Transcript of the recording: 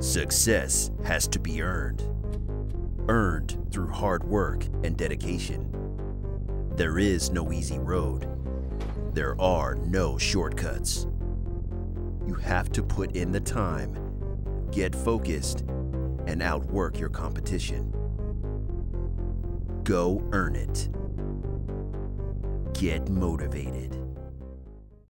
Success has to be earned. Earned through hard work and dedication. There is no easy road. There are no shortcuts. You have to put in the time, get focused, and outwork your competition. Go earn it. Get motivated.